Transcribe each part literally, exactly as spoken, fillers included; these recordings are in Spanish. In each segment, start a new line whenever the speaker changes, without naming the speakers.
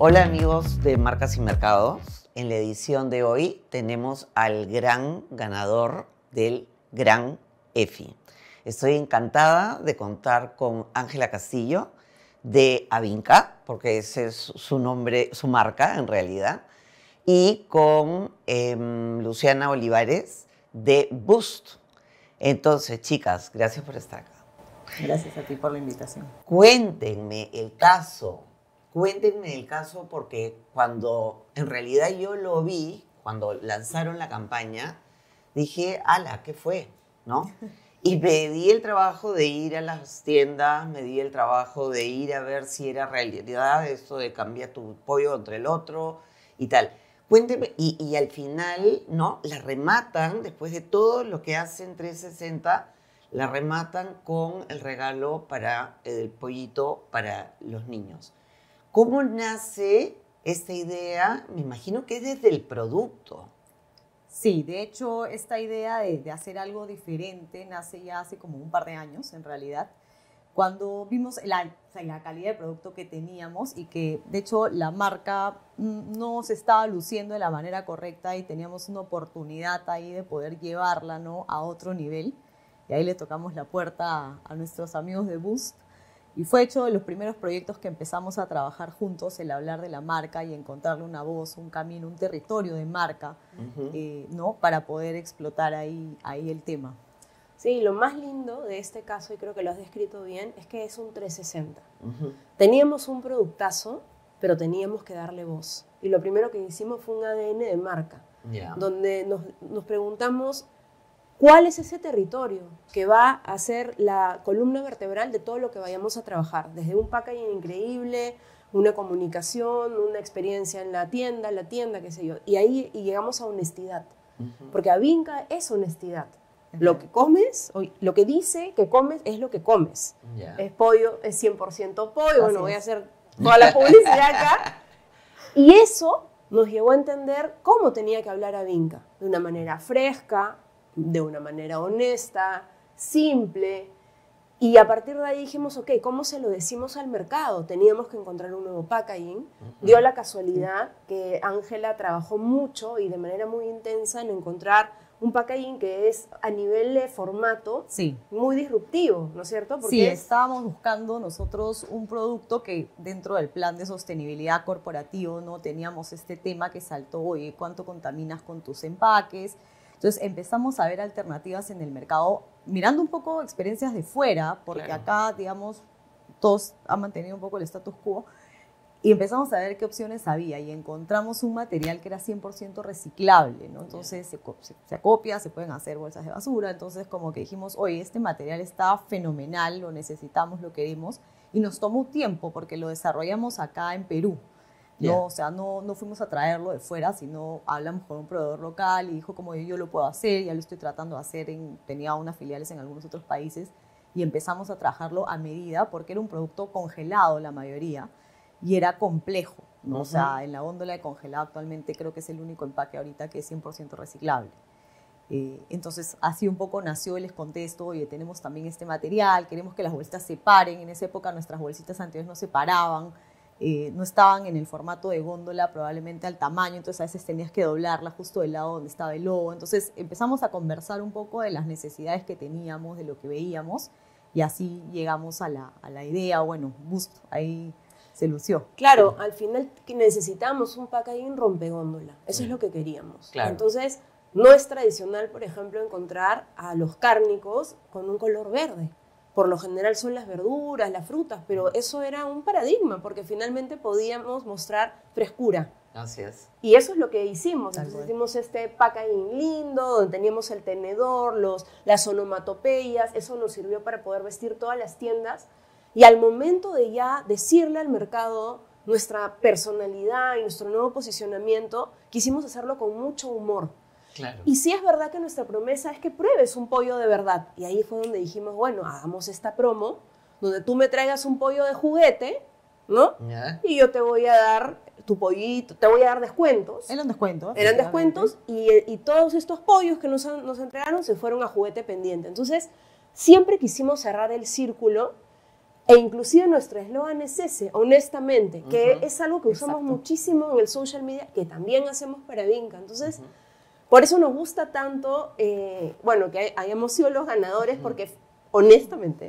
Hola amigos de Marcas y Mercados. En la edición de hoy tenemos al gran ganador del Gran EFI. Estoy encantada de contar con Ángela Castillo de Avinca, porque ese es su nombre, su marca en realidad, y con eh, Luciana Olivares de Boost. Entonces, chicas, gracias por estar acá.
Gracias a ti por la invitación.
Cuéntenme el caso. Cuéntenme el caso porque cuando en realidad yo lo vi, cuando lanzaron la campaña, dije, ala, ¿qué fue? ¿No? Y me di el trabajo de ir a las tiendas, me di el trabajo de ir a ver si era realidad esto de cambiar tu pollo contra el otro y tal. Cuéntenme, y, y al final, ¿no? La rematan, después de todo lo que hacen trescientos sesenta, la rematan con el regalo para el pollito para los niños. ¿Cómo nace esta idea? Me imagino que es desde el producto.
Sí, de hecho, esta idea de, de hacer algo diferente nace ya hace como un par de años, en realidad, cuando vimos la, o sea, la calidad de producto que teníamos y que, de hecho, la marca no se estaba luciendo de la manera correcta y teníamos una oportunidad ahí de poder llevarla, ¿no?, a otro nivel. Y ahí le tocamos la puerta a, a nuestros amigos de Boost. Y fue hecho de los primeros proyectos que empezamos a trabajar juntos, el hablar de la marca y encontrarle una voz, un camino, un territorio de marca, uh-huh. eh, ¿no?, para poder explotar ahí, ahí el tema.
Sí, lo más lindo de este caso, y creo que lo has descrito bien, es que es un trescientos sesenta. Uh-huh. Teníamos un productazo, pero teníamos que darle voz. Y lo primero que hicimos fue un A D N de marca, yeah. donde nos, nos preguntamos cuál es ese territorio que va a ser la columna vertebral de todo lo que vayamos a trabajar, desde un packaging increíble, una comunicación, una experiencia en la tienda, la tienda, qué sé yo. Y ahí y llegamos a honestidad, uh-huh. porque Avinca es honestidad. Uh-huh. Lo que comes, lo que dice que comes es lo que comes. Yeah. Es pollo, es cien por ciento pollo, Así bueno, es. Voy a hacer toda la publicidad acá. Y eso nos llevó a entender cómo tenía que hablar Avinca, de una manera fresca, de una manera honesta, simple, y a partir de ahí dijimos, ok, ¿cómo se lo decimos al mercado? Teníamos que encontrar un nuevo packaging. Uh-huh. Dio la casualidad que Ángela trabajó mucho y de manera muy intensa en encontrar un packaging que es a nivel de formato
sí.
muy disruptivo, ¿no es cierto? Porque
sí,
es...
estábamos buscando nosotros un producto que dentro del plan de sostenibilidad corporativo, ¿no?, teníamos este tema que saltó, oye, ¿cuánto contaminas con tus empaques? Entonces empezamos a ver alternativas en el mercado, mirando un poco experiencias de fuera, porque claro. acá, digamos, todos han mantenido un poco el status quo, y empezamos a ver qué opciones había, y encontramos un material que era cien por ciento reciclable, ¿no? Entonces se, se, se acopia, se pueden hacer bolsas de basura, entonces como que dijimos, oye, este material está fenomenal, lo necesitamos, lo queremos, y nos tomó tiempo, porque lo desarrollamos acá en Perú. No, yeah. o sea, no, no fuimos a traerlo de fuera, sino hablamos con un proveedor local y dijo como yo, yo lo puedo hacer, ya lo estoy tratando de hacer, en, tenía unas filiales en algunos otros países y empezamos a trabajarlo a medida porque era un producto congelado la mayoría y era complejo, ¿no? Uh-huh. O sea, en la góndola de congelado actualmente creo que es el único empaque ahorita que es cien por ciento reciclable. Eh, entonces así un poco nació, les conté esto, oye, tenemos también este material, queremos que las bolsitas se paren, en esa época nuestras bolsitas anteriores no se paraban, Eh, no estaban en el formato de góndola probablemente al tamaño, entonces a veces tenías que doblarla justo del lado donde estaba el logo. Entonces empezamos a conversar un poco de las necesidades que teníamos, de lo que veíamos, y así llegamos a la, a la idea, bueno, Boost ahí se lució.
Claro, al final necesitamos un packaging rompegóndola, eso sí. es lo que queríamos. Claro. Entonces no es tradicional, por ejemplo, encontrar a los cárnicos con un color verde. Por lo general son las verduras, las frutas, pero eso era un paradigma, porque finalmente podíamos mostrar frescura.
Así es.
Y eso es lo que hicimos. Entonces hicimos este packaging lindo, donde teníamos el tenedor, los, las onomatopeyas, eso nos sirvió para poder vestir todas las tiendas. Y al momento de ya decirle al mercado nuestra personalidad y nuestro nuevo posicionamiento, quisimos hacerlo con mucho humor.
Claro.
Y sí es verdad que nuestra promesa es que pruebes un pollo de verdad. Y ahí fue donde dijimos, bueno, hagamos esta promo, donde tú me traigas un pollo de juguete, ¿no? Yeah. Y yo te voy a dar tu pollito, te voy a dar descuentos.
Eran descuentos.
Eran descuentos y, y todos estos pollos que nos, nos entregaron se fueron a juguete pendiente. Entonces, siempre quisimos cerrar el círculo E inclusive nuestro eslogan es ese, honestamente, que
Uh-huh.
es algo que usamos
Exacto.
muchísimo en el social media, que también hacemos para Vinca. Entonces, uh-huh. por eso nos gusta tanto, eh, bueno, que hay, hayamos sido los ganadores, uh-huh. porque honestamente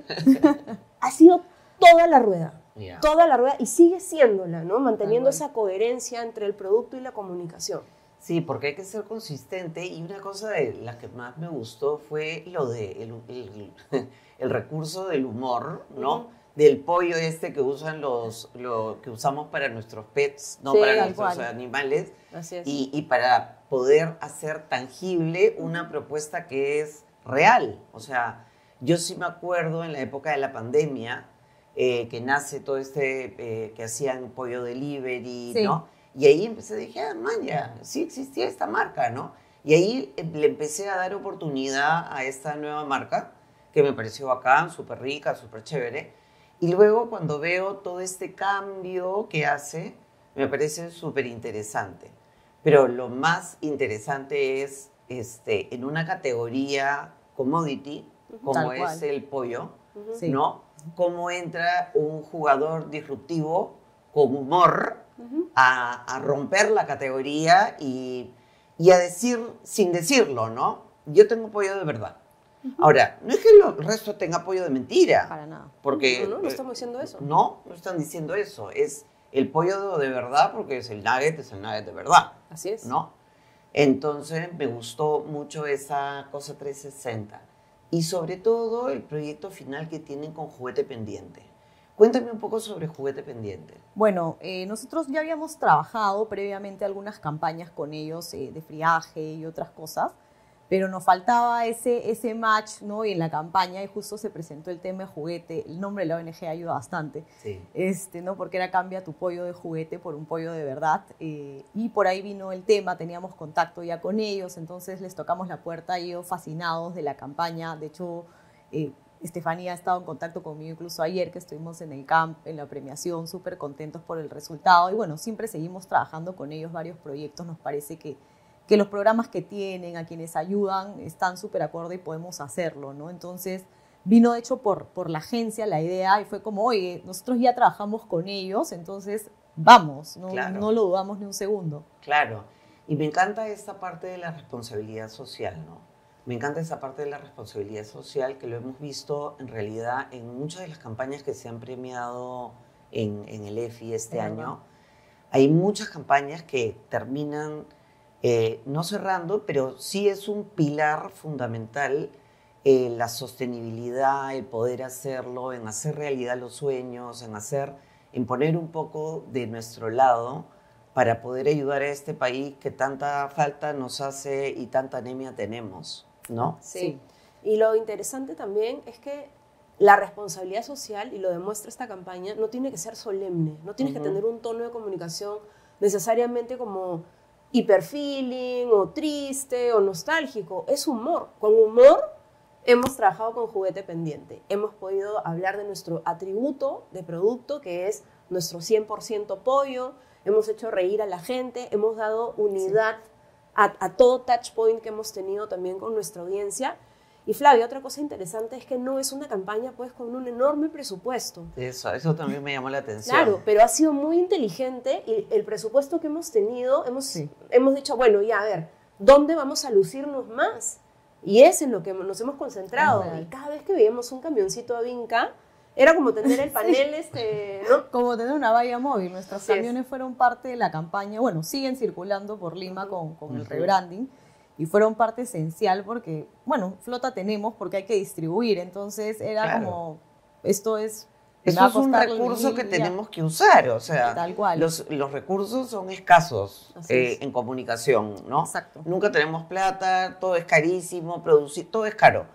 ha sido toda la rueda. Yeah. Toda la rueda y sigue siéndola, ¿no? Manteniendo esa coherencia entre el producto y la comunicación.
Sí, porque hay que ser consistente y una cosa de las que más me gustó fue lo de el, el, el recurso del humor, ¿no? Uh-huh. Del pollo este que usan los, lo que usamos para nuestros pets, no
sí,
para nuestros
cual.
animales.
Así es.
Y, y para poder hacer tangible una propuesta que es real. O sea, yo sí me acuerdo en la época de la pandemia eh, que nace todo este, eh, que hacían pollo delivery, sí. ¿no? Y ahí empecé, dije, ah, man, ya, sí existía esta marca, ¿no? Y ahí le empecé a dar oportunidad a esta nueva marca, que me pareció bacán, súper rica, súper chévere. Y luego cuando veo todo este cambio que hace, me parece súper interesante. Pero lo más interesante es, este, en una categoría commodity, como
Tal
es
cual.
el pollo,
Uh-huh. sí.
¿no? Cómo entra un jugador disruptivo con humor, Uh-huh. A, a romper la categoría y, y a decir, sin decirlo, ¿no? Yo tengo pollo de verdad. Uh-huh. Ahora, no es que lo, el resto tenga pollo de mentira.
Para nada.
Porque,
no, no, no estamos diciendo eso.
No, no están diciendo eso. Es el pollo de verdad porque es el nugget, es el nugget de verdad.
Así es.
¿No? Entonces, me gustó mucho esa cosa trescientos sesenta. Y sobre todo, el proyecto final que tienen con Juguete Pendiente. Cuéntame un poco sobre Juguete Pendiente.
Bueno, eh, nosotros ya habíamos trabajado previamente algunas campañas con ellos eh, de friaje y otras cosas, pero nos faltaba ese, ese match, ¿no? Y en la campaña, y justo se presentó el tema de juguete, el nombre de la O N G ayuda bastante,
sí.
este, ¿no? Porque era cambia tu pollo de juguete por un pollo de verdad, eh, y por ahí vino el tema, teníamos contacto ya con ellos, entonces les tocamos la puerta, ellos fascinados de la campaña, de hecho, eh, Estefanía ha estado en contacto conmigo incluso ayer que estuvimos en el camp, en la premiación, súper contentos por el resultado. Y bueno, siempre seguimos trabajando con ellos varios proyectos. Nos parece que, que los programas que tienen, a quienes ayudan, están súper acorde y podemos hacerlo, ¿no? Entonces, vino de hecho por, por la agencia la idea y fue como, oye, nosotros ya trabajamos con ellos, entonces vamos, no,
claro.
no lo dudamos ni un segundo.
Claro. Y me encanta esta parte de la responsabilidad social, ¿no? Me encanta esa parte de la responsabilidad social que lo hemos visto en realidad en muchas de las campañas que se han premiado en, en el E F I este año. Verdad. Hay muchas campañas que terminan eh, no cerrando, pero sí es un pilar fundamental eh, la sostenibilidad, el poder hacerlo, en hacer realidad los sueños, en, hacer, en poner un poco de nuestro lado para poder ayudar a este país que tanta falta nos hace y tanta anemia tenemos. ¿No?
Sí. sí. Y lo interesante también es que la responsabilidad social, y lo demuestra esta campaña, no tiene que ser solemne, no tienes uh-huh. que tener un tono de comunicación necesariamente como hiperfeeling o triste o nostálgico, es humor. Con humor hemos trabajado con Juguete Pendiente, hemos podido hablar de nuestro atributo de producto que es nuestro cien por ciento pollo, hemos hecho reír a la gente, hemos dado unidad sí. A, a todo touch point que hemos tenido también con nuestra audiencia. Y Flavia, otra cosa interesante es que no es una campaña pues con un enorme presupuesto.
Eso, eso también me llamó la atención.
Claro, pero ha sido muy inteligente y el presupuesto que hemos tenido, hemos, sí. hemos dicho, bueno, ya a ver, ¿dónde vamos a lucirnos más? Y es en lo que nos hemos concentrado. Ah, y cada vez que veíamos un camioncito de Vinca, era como tener el panel, este, ¿no?
Como tener una valla móvil. Nuestros sí camiones es. fueron parte de la campaña. Bueno, siguen circulando por Lima uh-huh. con, con uh-huh. el rebranding. Y fueron parte esencial porque, bueno, flota tenemos porque hay que distribuir. Entonces era claro. como, esto es...
Eso es un recurso que tenemos que usar. O sea,
tal cual.
Los, los recursos son escasos eh, en comunicación, ¿no?
Exacto.
Nunca tenemos plata, todo es carísimo, producir, todo es caro.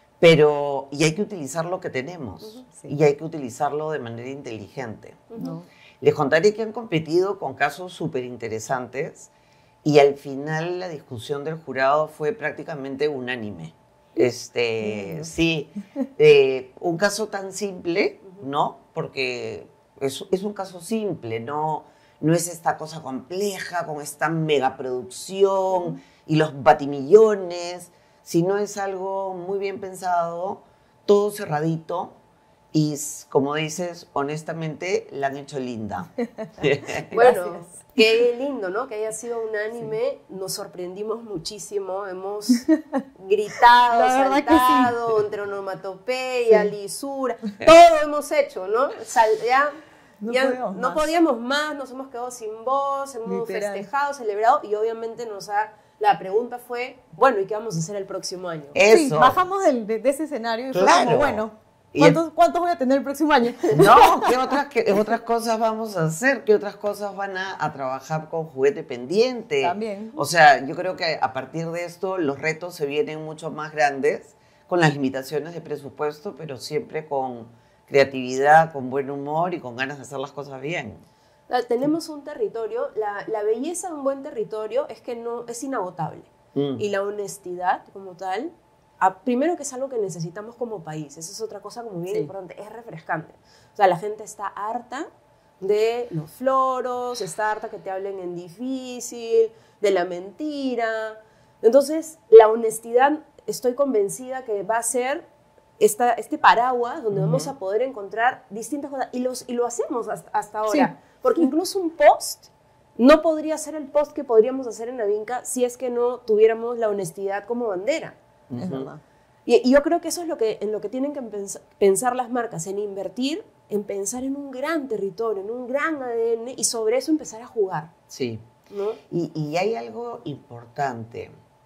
Pero, y hay que utilizar lo que tenemos, uh-huh, sí. y hay que utilizarlo de manera inteligente.
Uh-huh.
Les contaré que han competido con casos súper interesantes y al final la discusión del jurado fue prácticamente unánime. Este, uh-huh. Sí, eh, un caso tan simple, uh-huh. ¿no? Porque es, es un caso simple, no, no es esta cosa compleja con esta megaproducción uh-huh. y los batimillones, sino es algo muy bien pensado, todo cerradito, y como dices, honestamente, la han hecho linda.
Bueno,
Gracias.
qué lindo, ¿no? Que haya sido un anime, sí. Nos sorprendimos muchísimo, hemos gritado,
La verdad
saltado,
que sí.
entre onomatopeya,
Sí.
lisura, todo hemos hecho, ¿no? Sal, ya,
No
ya
podíamos
no
más.
podíamos más, nos hemos quedado sin voz, hemos
Literal.
festejado, celebrado y obviamente nos ha... La pregunta fue, bueno, ¿y qué vamos a hacer el próximo año?
Eso.
Sí, bajamos del- de, de ese escenario y
Claro.
fue como, bueno,
Y
¿cuántos, ¿cuántos voy a tener el próximo año?
No, ¿qué otras, qué otras cosas vamos a hacer? ¿Qué otras cosas van a, a trabajar con juguete pendiente?
También.
O sea, yo creo que a partir de esto los retos se vienen mucho más grandes, con las limitaciones de presupuesto, pero siempre con creatividad, con buen humor y con ganas de hacer las cosas bien.
Tenemos un territorio, la, la belleza de un buen territorio es que no es inagotable.
Mm.
Y la honestidad como tal, a, primero que es algo que necesitamos como país, esa es otra cosa como bien
Sí.
importante, es refrescante. O sea, la gente está harta de los floros, está harta que te hablen en difícil, de la mentira. Entonces, la honestidad, estoy convencida que va a ser esta, este paraguas donde uh-huh. vamos a poder encontrar distintas cosas. Y, los, y lo hacemos hasta, hasta ahora. Sí. Porque incluso un post no podría ser el post que podríamos hacer en Avinca si es que no tuviéramos la honestidad como bandera.
Uh-huh. Es verdad.
Y, y yo creo que eso es lo que, en lo que tienen que pensar, pensar las marcas, en invertir, en pensar en un gran territorio, en un gran A D N y sobre eso empezar a jugar.
Sí.
¿No?
Y, y hay algo importante,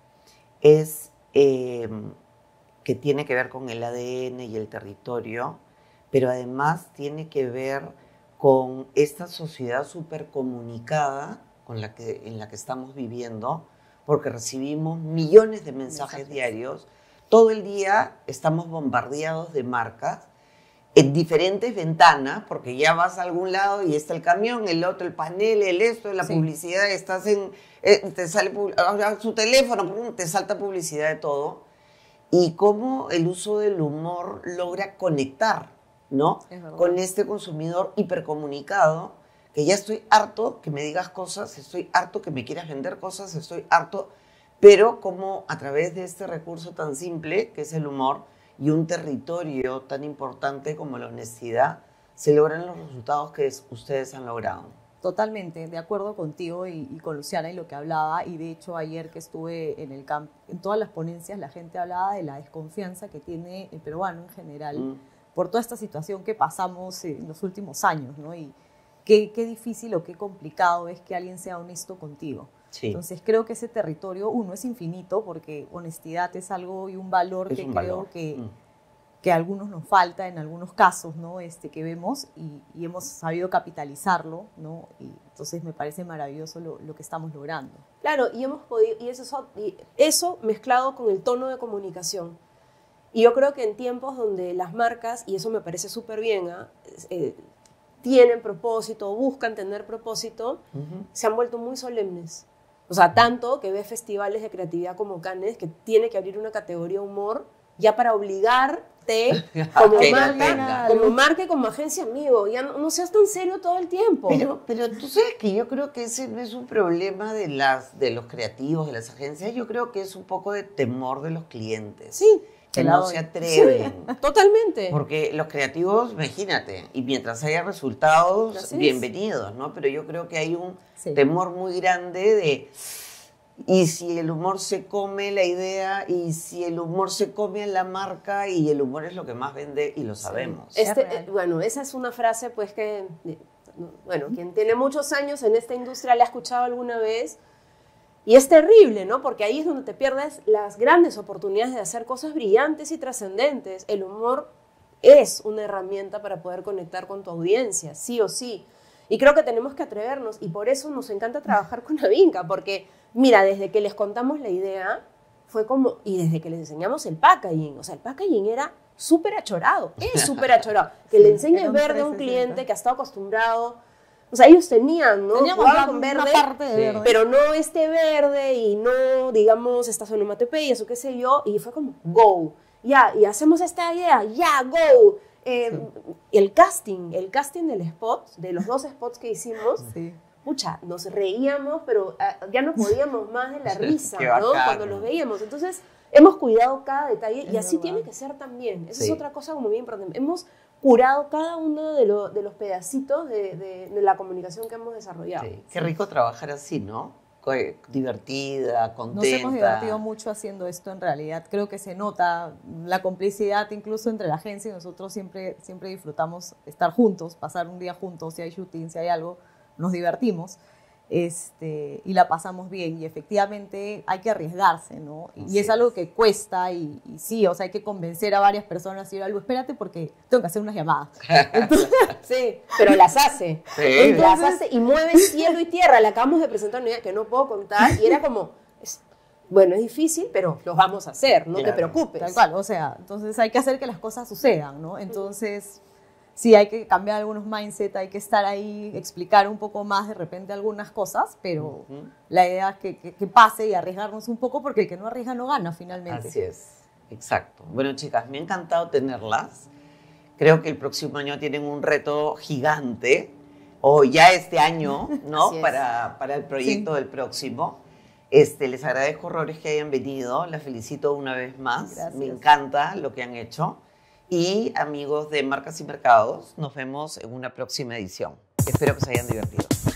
es eh, que tiene que ver con el A D N y el territorio, pero además tiene que ver con esta sociedad súper comunicada con la que, en la que estamos viviendo, porque recibimos millones de mensajes, mensajes diarios. Todo el día estamos bombardeados de marcas en diferentes ventanas, porque ya vas a algún lado y está el camión, el otro, el panel, el esto, la sí. publicidad, estás en, eh, te sale su teléfono, te salta publicidad de todo. Y cómo el uso del humor logra conectar, ¿no? Con este consumidor hipercomunicado, que ya estoy harto que me digas cosas, estoy harto que me quieras vender cosas, estoy harto, pero como a través de este recurso tan simple, que es el humor, y un territorio tan importante como la honestidad, se logran los resultados que es, ustedes han logrado.
Totalmente, de acuerdo contigo y, y con Luciana y lo que hablaba, y de hecho ayer que estuve en el camp, en todas las ponencias la gente hablaba de la desconfianza que tiene el peruano en general mm. por toda esta situación que pasamos en los últimos años, ¿no? Y qué, qué difícil o qué complicado es que alguien sea honesto contigo. Sí. Entonces creo que ese territorio, uno, es infinito porque honestidad es algo y un valor
es
que
un
creo
valor.
que...
Mm.
que a algunos nos falta en algunos casos, ¿no? Este, que vemos y, y hemos sabido capitalizarlo, ¿no? Y entonces me parece maravilloso lo, lo que estamos logrando.
Claro, y hemos podido, y eso, y eso mezclado con el tono de comunicación. Y yo creo que en tiempos donde las marcas, y eso me parece súper bien, ¿eh? Eh, tienen propósito, buscan tener propósito, uh-huh. se han vuelto muy solemnes. O sea, tanto que ves festivales de creatividad como Cannes, que tiene que abrir una categoría humor ya para obligarte como marca, como marca y como agencia, amigo, ya no, no seas tan serio todo el tiempo.
Pero, pero tú sabes que yo creo que ese no es un problema de, las, de los creativos, de las agencias, yo creo que es un poco de temor de los clientes.
Sí.
Que no se atreven.
Sí, totalmente.
Porque los creativos, imagínate, y mientras haya resultados, Así bienvenidos, ¿no? Pero yo creo que hay un sí. temor muy grande de... Y si el humor se come la idea, y si el humor se come a la marca, y el humor es lo que más vende, y lo sabemos.
Sí. Este, eh, bueno, esa es una frase, pues, que, bueno, quien tiene muchos años en esta industria la ha escuchado alguna vez, y es terrible, ¿no? Porque ahí es donde te pierdes las grandes oportunidades de hacer cosas brillantes y trascendentes. El humor es una herramienta para poder conectar con tu audiencia, sí o sí. Y creo que tenemos que atrevernos, y por eso nos encanta trabajar con Avinca, porque... Mira, desde que les contamos la idea, fue como, y desde que les enseñamos el packaging, o sea, el packaging era súper achorado, es súper achorado. Que sí, le enseñes verde a un cliente que ha estado acostumbrado, o sea, ellos tenían, ¿no?
Teníamos
Jugaban
una,
con verde,
una parte de verde,
pero no este verde y no, digamos, estas onomatopeyas o qué sé yo, y fue como, go, ya, y hacemos esta idea, ya, go. Eh, sí. El casting, el casting del spot, de los dos spots que hicimos, sí. Pucha, nos reíamos, pero uh, ya no podíamos más de la risa, ¿no? Cuando los veíamos. Entonces, hemos cuidado cada detalle es y así verdad. Tiene que ser también. Esa sí. es otra cosa como bien importante. Hemos curado cada uno de, lo, de los pedacitos de, de, de la comunicación que hemos desarrollado.
Sí, qué rico trabajar así, ¿no? Divertida, contenta.
Nos hemos divertido mucho haciendo esto en realidad. Creo que se nota la complicidad incluso entre la agencia y nosotros siempre, siempre disfrutamos estar juntos, pasar un día juntos, si hay shooting, si hay algo, nos divertimos. Este, y la pasamos bien y efectivamente hay que arriesgarse, ¿no? Y
Así
es algo que cuesta y, y sí, o sea, hay que convencer a varias personas y algo, espérate porque tengo que hacer unas llamadas. Entonces,
sí, pero las hace.
Sí.
Entonces, las hace y mueve cielo y tierra. Le acabamos de presentar una idea que no puedo contar y era como, es, bueno, es difícil, pero lo vamos a hacer, no
Claro,
te preocupes.
tal cual, o sea, entonces hay que hacer que las cosas sucedan, ¿no? Entonces... Sí, hay que cambiar algunos mindset, hay que estar ahí, explicar un poco más de repente algunas cosas, pero uh-huh. la idea es que, que, que pase y arriesgarnos un poco porque el que no arriesga no gana finalmente.
Así es, exacto. Bueno, chicas, me ha encantado tenerlas. Creo que el próximo año tienen un reto gigante, o ya este año, ¿no? para, para el proyecto sí. del próximo. Este, les agradezco horrores que hayan venido, las felicito una vez más.
Gracias.
Me encanta lo que han hecho. Y amigos de Marcas y Mercados, nos vemos en una próxima edición. Espero que se hayan divertido.